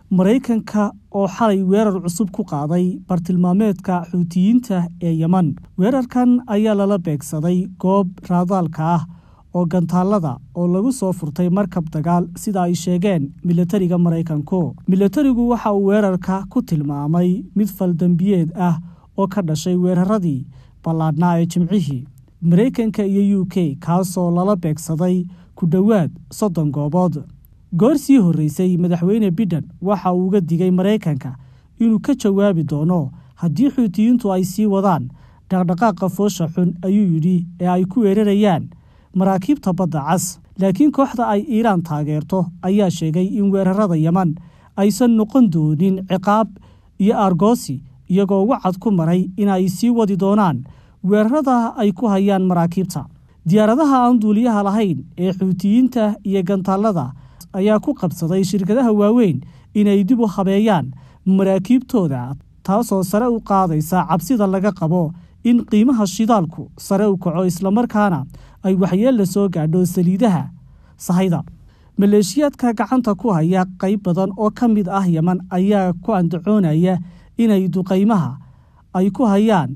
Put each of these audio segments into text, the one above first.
Mareykanka oo xalay weerar cusub ku qaaday bartilmaameedka Xuutiyiinta ee Yemen. Weerarkan ayaa lala beegsaday goob raadaalka ah oo gantaalada oo lagu soo furtay markab dagaal sida ay sheegeen militariga Mareykanku. Militarigu waxa uu weerarka ku tilmaamay mid faldambiyeed ah oo ka dhashay weeraradii ballaadhnaa ee Jimcihii. Mareykanka iyo UK kaasoo lala beegsaday ku dhawaad 30 goobood. Goorsii horeysay madaxweyne Biden waxa uu uga digay Mareykanka inuu ka jawaabi doono haddii Xuutiyiintu ay sii wadaan dhaqdhaqaaqa foosha xun ayuu yidhi ee ay ku weerarayaan maraakiibta badda cas. Laakiin kooxda ay Iiraan taageerto ayaa sheegay in weerarada Yemen aysan noqon doonin ciqaab iyo argoosi iyagoo wacad ku maray in ay sii wadi doonaan weerarada ay ku hayaan maraakiibta. Diyaaradaha aan duuliyaha lahayn ee Xuutiyiinta iyo gantaalada ayaa ku qabsaday shirkadaha waaweyn inay dib u habeeyaan maraakiibtooda taasoo sare u qaadaysa cabsida laga qabo in qiimaha shidaalku sare u kaco isla markaana ay waxyeello soo gaadho saliidaha sahayda. Maleeshiyaadka gacanta ku haya qayb badan oo ka mid ah Yemen ayaa ku andacoonaya inay duqeymaha ay ku hayaan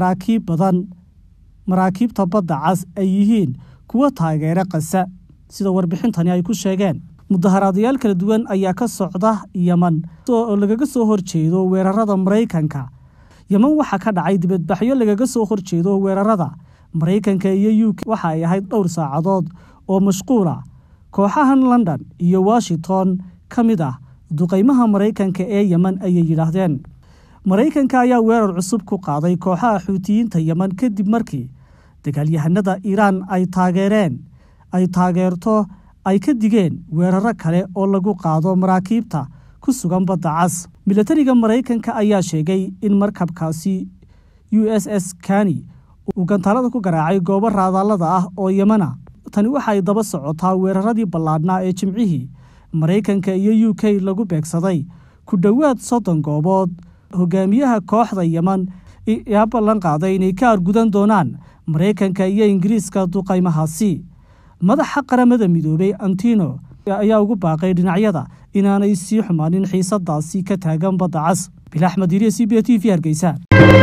maraakiibta badda cas ay yihiin kuwa taageera Gaza sida warbixintani ay ku sheegeen. Mudaharaadayaal kala duwan ayaa ka socda Yemen oo lagaga soo horjeedo weerarada Mareykanka. Yemen waxa ka dhacay dibadbaxyo lagaga soo horjeedo weerarada Mareykanka iyo UK waxa ay ahayd dhowr saacadood oo mashquul ah. Kooxahan London iyo Washington kamid ah duqeymaha Mareykanka ee Yemen ayay yiraahdeen. Mareykanka ayaa weerar cusub ku qaaday kooxaha Xuutiyiinta Yemen kadib markii dagaalyahanada Iiraan ay taageerto ay ka digeen weeraro kale oo lagu qaado maraakiibta ku sugan badda cas. Militariga Mareykanka ayaa sheegay in markabkaasi USS Kani uu gantaalada ku garaacay goobo raadaalada ah oo Yemen. Tani waxa ay daba socotaa weeraradii ballaadhnaa ee Jimcihii Mareykanka iyo UK lagu beegsaday ku dhawaad 30 goobood. Hogaamiyaha kooxda Yemen ayaa ballan qaaday inay ka argudan doonaan Mareykanka iyo Ingiriiska duqeymahaasi. Madaxa qaramada midoobay Antino ayaa ugu baaqay dhinacyada inaanay sii xumaanin xiisadaasi ka taagan badda cas. Bilaal Axmed Diiriye CBA TV Hargeysa.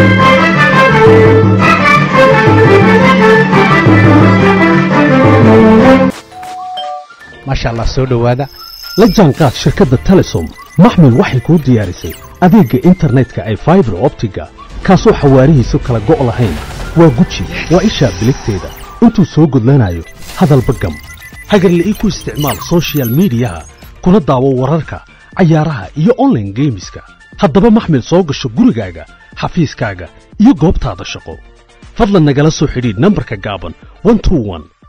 Masha Allah soo dhawaada la jaanqaad shirkadda Telesom maxmil waxay ku diyaarisay adeegga internetka ay fiber optiga kaasoo xawaarihiisu kala go' lahayn waa guji waa isha biligteeda intuu soo gudlanayo hadalba gam hagarle ii ku isticmaal social media kuna daawo wararka cayaaraha iyo online gameska haddaba maxmil soo gasho gurigaaga xafiiskaaga iyo goobtaada shaqo fadlan nagala soo xidhiidh nambarka gaaban 121